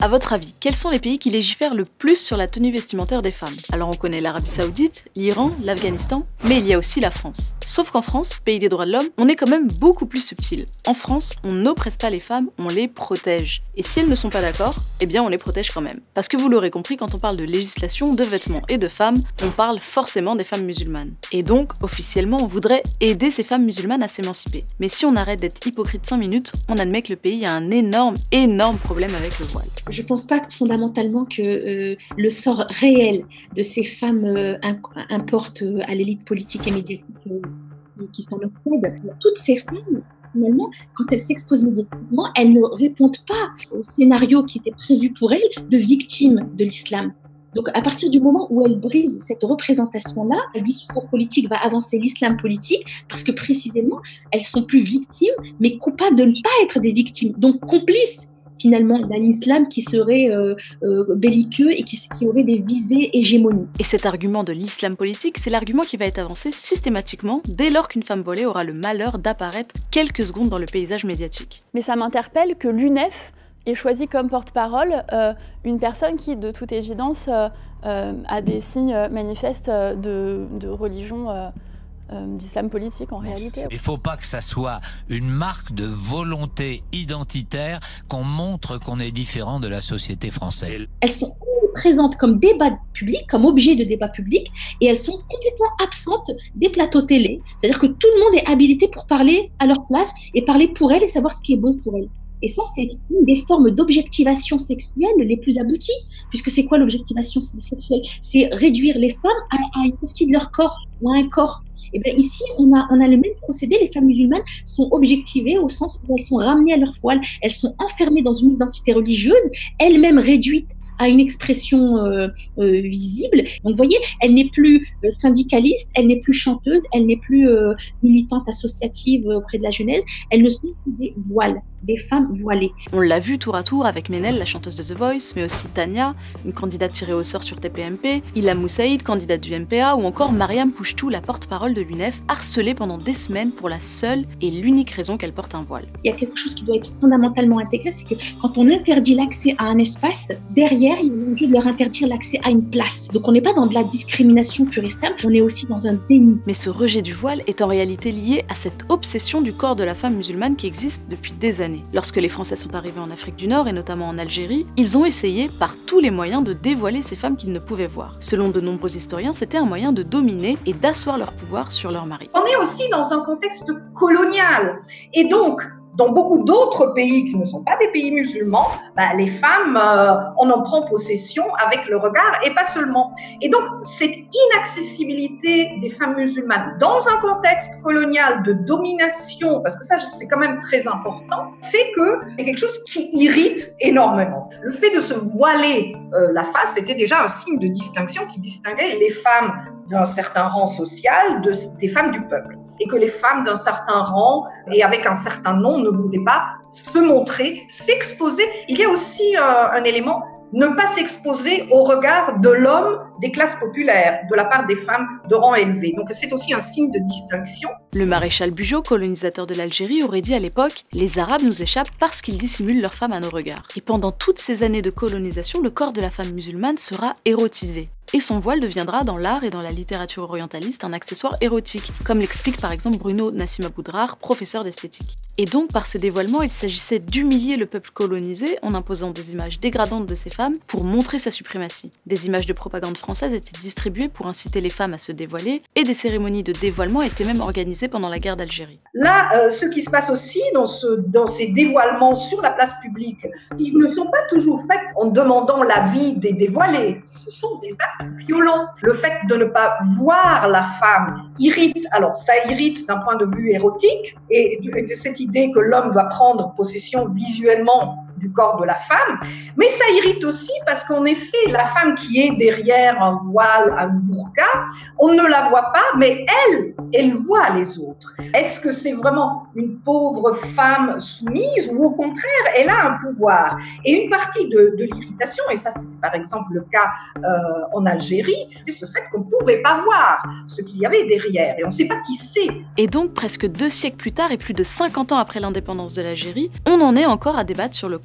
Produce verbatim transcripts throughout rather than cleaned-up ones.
À votre avis, quels sont les pays qui légifèrent le plus sur la tenue vestimentaire des femmes? Alors on connaît l'Arabie Saoudite, l'Iran, l'Afghanistan, mais il y a aussi la France. Sauf qu'en France, pays des droits de l'homme, on est quand même beaucoup plus subtil. En France, on n'oppresse pas les femmes, on les protège. Et si elles ne sont pas d'accord, eh bien on les protège quand même. Parce que vous l'aurez compris, quand on parle de législation, de vêtements et de femmes, on parle forcément des femmes musulmanes. Et donc, officiellement, on voudrait aider ces femmes musulmanes à s'émanciper. Mais si on arrête d'être hypocrite cinq minutes, on admet que le pays a un énorme, énorme problème avec le voile. Je ne pense pas fondamentalement que euh, le sort réel de ces femmes euh, importe euh, à l'élite politique et médiatique euh, qui s'en obsède. Toutes ces femmes, finalement, quand elles s'exposent médiatiquement, elles ne répondent pas au scénario qui était prévu pour elles de victimes de l'islam. Donc, à partir du moment où elles brisent cette représentation-là, le discours politique va avancer l'islam politique parce que précisément, elles sont plus victimes, mais coupables de ne pas être des victimes, donc complices finalement d'un islam qui serait euh, euh, belliqueux et qui, qui aurait des visées hégémoniques. Et cet argument de l'islam politique, c'est l'argument qui va être avancé systématiquement dès lors qu'une femme voilée aura le malheur d'apparaître quelques secondes dans le paysage médiatique. Mais ça m'interpelle que l'U N E F ait choisi comme porte-parole euh, une personne qui, de toute évidence, euh, euh, a des signes manifestes de, de religion euh, d'islam politique en réalité. Il ne faut pas que ça soit une marque de volonté identitaire qu'on montre qu'on est différent de la société française. Elles sont présentes comme débat public, comme objet de débat public, et elles sont complètement absentes des plateaux télé. C'est-à-dire que tout le monde est habilité pour parler à leur place et parler pour elles et savoir ce qui est bon pour elles. Et ça, c'est une des formes d'objectivation sexuelle les plus abouties, puisque c'est quoi l'objectivation sexuelle? C'est réduire les femmes à, à une partie de leur corps ou à un corps. Et bien ici, on a, on a le même procédé. Les femmes musulmanes sont objectivées au sens où elles sont ramenées à leur voile, elles sont enfermées dans une identité religieuse, elles-mêmes réduites à une expression euh, euh, visible. Donc, vous voyez, elle n'est plus euh, syndicaliste, elle n'est plus chanteuse, elle n'est plus euh, militante associative auprès de la jeunesse, elles ne sont que des voiles, des femmes voilées. On l'a vu tour à tour avec Ménel, la chanteuse de The Voice, mais aussi Tania, une candidate tirée au sort sur T P M P, Ilham Moussaïd, candidate du M P A, ou encore Mariam Pouchtou, la porte-parole de l'U N E F, harcelée pendant des semaines pour la seule et l'unique raison qu'elle porte un voile. Il y a quelque chose qui doit être fondamentalement intégré, c'est que quand on interdit l'accès à un espace, derrière, il y a l'enjeu de leur interdire l'accès à une place. Donc on n'est pas dans de la discrimination pure et simple, on est aussi dans un déni. Mais ce rejet du voile est en réalité lié à cette obsession du corps de la femme musulmane qui existe depuis des années. Lorsque les Français sont arrivés en Afrique du Nord et notamment en Algérie, ils ont essayé par tous les moyens de dévoiler ces femmes qu'ils ne pouvaient voir. Selon de nombreux historiens, c'était un moyen de dominer et d'asseoir leur pouvoir sur leurs maris. On est aussi dans un contexte colonial et donc dans beaucoup d'autres pays qui ne sont pas des pays musulmans, bah, les femmes, euh, on en prend possession avec le regard et pas seulement. Et donc, cette inaccessibilité des femmes musulmanes dans un contexte colonial de domination, parce que ça, c'est quand même très important, fait que c'est quelque chose qui irrite énormément. Le fait de se voiler euh, la face, c'était déjà un signe de distinction qui distinguait les femmes d'un certain rang social de, des femmes du peuple. Et que les femmes d'un certain rang et avec un certain nom ne voulaient pas se montrer, s'exposer. Il y a aussi euh, un élément, ne pas s'exposer au regard de l'homme des classes populaires, de la part des femmes de rang élevé. Donc c'est aussi un signe de distinction. Le maréchal Bugeaud, colonisateur de l'Algérie, aurait dit à l'époque « Les Arabes nous échappent parce qu'ils dissimulent leurs femmes à nos regards ». Et pendant toutes ces années de colonisation, le corps de la femme musulmane sera érotisé. Et son voile deviendra dans l'art et dans la littérature orientaliste un accessoire érotique, comme l'explique par exemple Bruno Nassima Boudrar, professeur d'esthétique. Et donc par ce dévoilement, il s'agissait d'humilier le peuple colonisé en imposant des images dégradantes de ces femmes pour montrer sa suprématie. Des images de propagande française étaient distribuées pour inciter les femmes à se dévoiler, et des cérémonies de dévoilement étaient même organisées pendant la guerre d'Algérie. Là, euh, ce qui se passe aussi dans, ce, dans ces dévoilements sur la place publique, ils ne sont pas toujours faits en demandant l'avis des dévoilés. Ce sont des actes violents. Le fait de ne pas voir la femme irrite. Alors, ça irrite d'un point de vue érotique, et de, de cette idée que l'homme doit prendre possession visuellement du corps de la femme, mais ça irrite aussi parce qu'en effet, la femme qui est derrière un voile, un burqa, on ne la voit pas, mais elle, elle voit les autres. Est-ce que c'est vraiment une pauvre femme soumise ou au contraire, elle a un pouvoir? Et une partie de, de l'irritation, et ça c'était par exemple le cas euh, en Algérie, c'est ce fait qu'on ne pouvait pas voir ce qu'il y avait derrière, et on ne sait pas qui c'est. Et donc, presque deux siècles plus tard et plus de cinquante ans après l'indépendance de l'Algérie, on en est encore à débattre sur le corps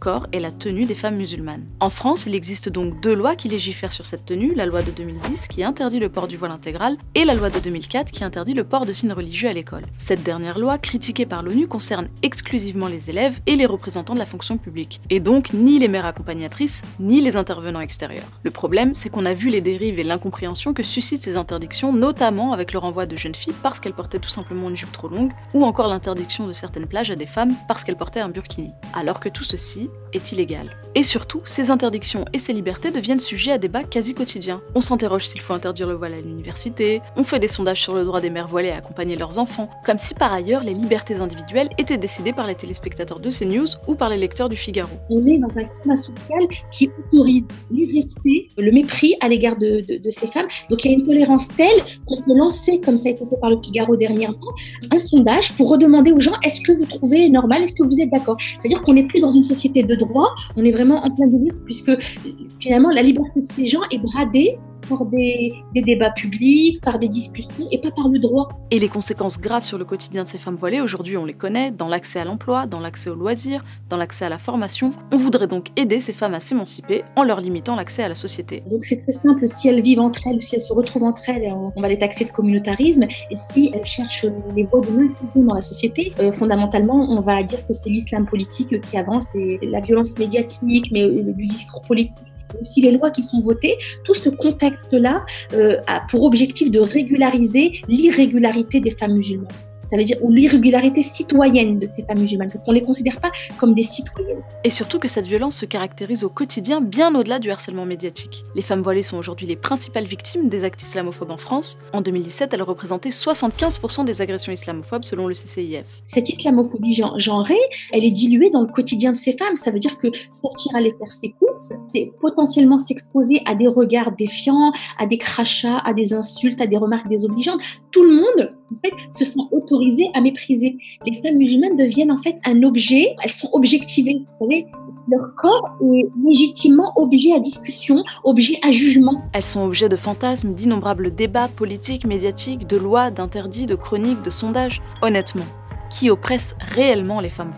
corps et la tenue des femmes musulmanes. En France, il existe donc deux lois qui légifèrent sur cette tenue, la loi de deux mille dix qui interdit le port du voile intégral et la loi de deux mille quatre qui interdit le port de signes religieux à l'école. Cette dernière loi, critiquée par l'ONU, concerne exclusivement les élèves et les représentants de la fonction publique, et donc ni les mères accompagnatrices, ni les intervenants extérieurs. Le problème, c'est qu'on a vu les dérives et l'incompréhension que suscitent ces interdictions, notamment avec le renvoi de jeunes filles parce qu'elles portaient tout simplement une jupe trop longue, ou encore l'interdiction de certaines plages à des femmes parce qu'elles portaient un burkini, alors que tout ceci est illégal. Et surtout, ces interdictions et ces libertés deviennent sujets à débat quasi quotidien. On s'interroge s'il faut interdire le voile à l'université, on fait des sondages sur le droit des mères voilées à accompagner leurs enfants, comme si par ailleurs les libertés individuelles étaient décidées par les téléspectateurs de CNews ou par les lecteurs du Figaro. On est dans un climat social qui autorise l'irrespect, le mépris à l'égard de, de, de ces femmes. Donc il y a une tolérance telle qu'on peut lancer, comme ça a été fait par le Figaro dernièrement, un sondage pour redemander aux gens est-ce que vous trouvez normal, est-ce que vous êtes d'accord. C'est-à-dire qu'on n'est plus dans une société de droit, on est vraiment en plein délire puisque finalement la liberté de ces gens est bradée par des, des débats publics, par des discussions et pas par le droit. Et les conséquences graves sur le quotidien de ces femmes voilées, aujourd'hui on les connaît, dans l'accès à l'emploi, dans l'accès aux loisirs, dans l'accès à la formation. On voudrait donc aider ces femmes à s'émanciper en leur limitant l'accès à la société. Donc c'est très simple, si elles vivent entre elles, si elles se retrouvent entre elles, on va les taxer de communautarisme, et si elles cherchent les voies de l'inclusion dans la société, euh, fondamentalement on va dire que c'est l'islam politique qui avance et la violence médiatique, mais euh, du discours politique. Aussi les lois qui sont votées, tout ce contexte-là euh, a pour objectif de régulariser l'irrégularité des femmes musulmanes. Ça veut dire ou l'irrégularité citoyenne de ces femmes musulmanes, qu'on ne les considère pas comme des citoyennes. Et surtout que cette violence se caractérise au quotidien bien au-delà du harcèlement médiatique. Les femmes voilées sont aujourd'hui les principales victimes des actes islamophobes en France. En deux mille dix-sept, elles représentaient soixante-quinze pour cent des agressions islamophobes selon le C C I F. Cette islamophobie genrée, elle est diluée dans le quotidien de ces femmes. Ça veut dire que sortir aller faire ses courses, c'est potentiellement s'exposer à des regards défiants, à des crachats, à des insultes, à des remarques désobligeantes. Tout le monde, en fait, se sent autorisé à mépriser. Les femmes musulmanes deviennent en fait un objet, elles sont objectivées, vous savez, leur corps est légitimement objet à discussion, objet à jugement. Elles sont objets de fantasmes, d'innombrables débats politiques, médiatiques, de lois, d'interdits, de chroniques, de sondages. Honnêtement, qui oppresse réellement les femmes voilées ?